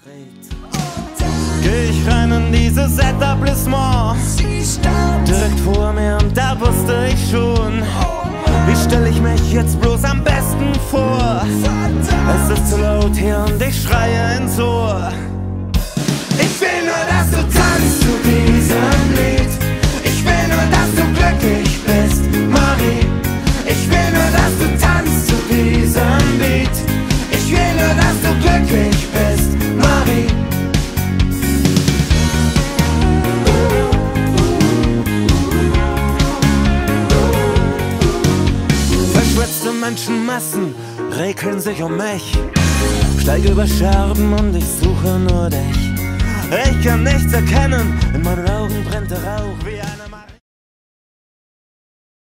Geh ich rein in dieses Etablissement, direkt vor mir, und da wusste ich schon, wie stell ich mich jetzt bloß am besten vor? Es ist zu laut hier und ich schreie ins Ohr. Ich will nur, dass du tanzt zu diesem Lied. Ich will nur, dass du glücklich bist, Marie. Ich will nur, dass du tanzt zu diesem Beat. Ich will nur, dass du glücklich bist, Marie. Verschwitzte Menschenmassen regeln sich um mich. Steige über Scherben und ich suche nur dich. Ich kann nichts erkennen, in meinen Augen brennt der Rauch wie einer